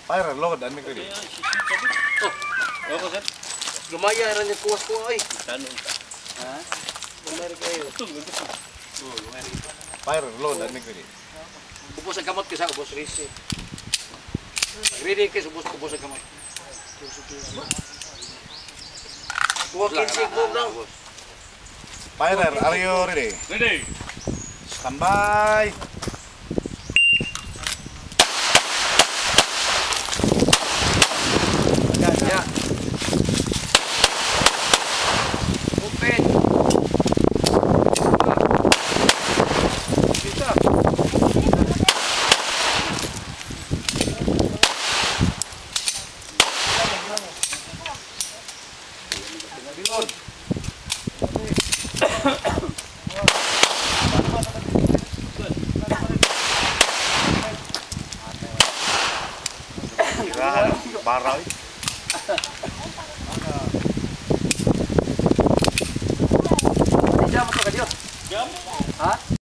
Fire load dan negeri. Oh, ako sir. Lumayan rin yung kuwas-kuwa ay. Tanong ka. Ha? Lumayan kayo. Fire load dan negeri. Ubos ang kamot kisa ubos risi. Ready kis ubos ang kamot. Kuha 15 boom lang. Fire, are you ready? Ready. Standby. Ya. Open. Bisa. Bingon. Kira barang. Jam atau ka Diyo? Jam. Ha?